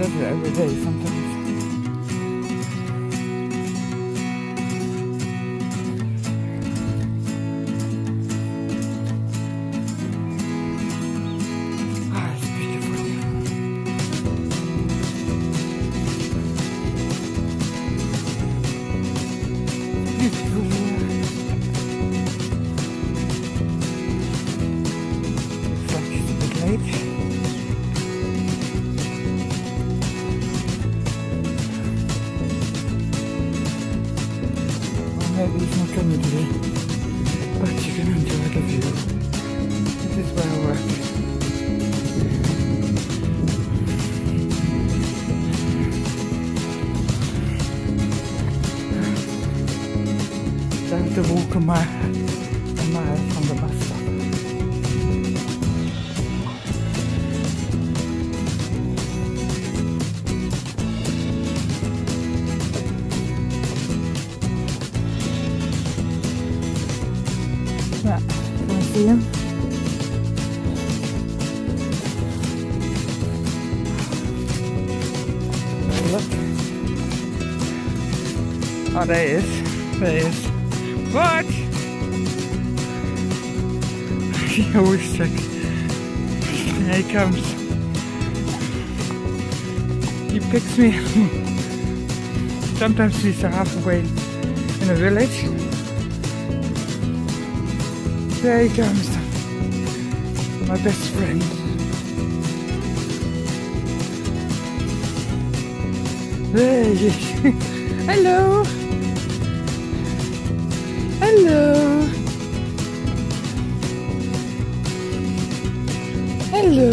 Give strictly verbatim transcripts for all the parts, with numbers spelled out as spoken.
better every day sometimes. Ah, it's beautiful. Beautiful. Looks like it's a bit late. Maybe it's not coming today, but you can enjoy the view. This is where I work. I have to walk a mile, a mile from the bus stop. Yeah, can you see him? Look. Oh, there he is. There he is. What? He always check. Here he comes. He picks me. Sometimes he's halfway in a village. There he comes, my best friend. There he is. Hello. Hello. Hello.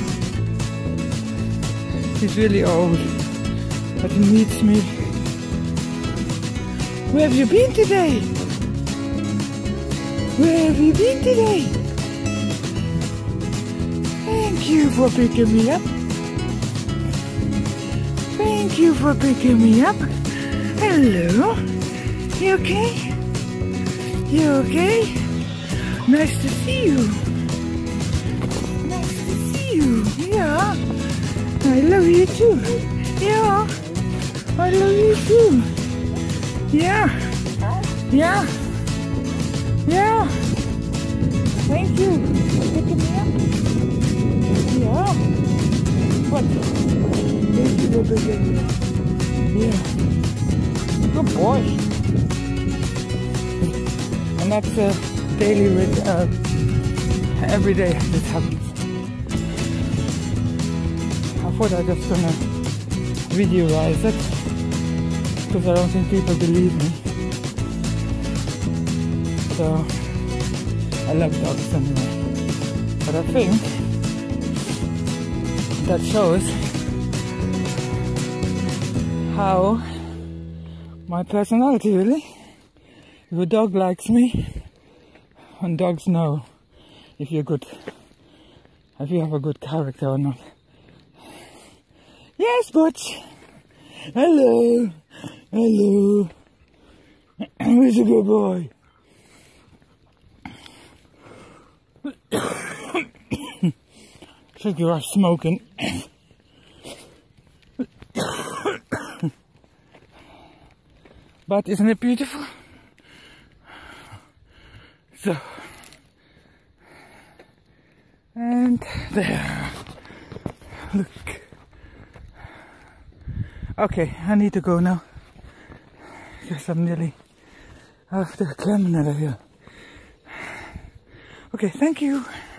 He's really old, but he needs me. Where have you been today? Where have you been today? Thank you for picking me up. Thank you for picking me up. Hello. You okay? You okay? Nice to see you. Nice to see you. Yeah. I love you too. Yeah. I love you too. Yeah. Yeah. Yeah. Thank you for picking me up. Yeah. What? Thank you for picking me up. Yeah. Good boy. And that's a daily rit uh, every day this happens. I thought I was just gonna videoize it because I don't think people believe me. So I love dogs anyway. But I think that shows how my personality really. If a dog likes me, and dogs know if you're good, if you have a good character or not. Yes, Butch. Hello. Hello. Who's a good boy? think you are smoking. But isn't it beautiful? So, and there, look. Okay, I need to go now, because I'm nearly off the Klemmen here. Okay, thank you.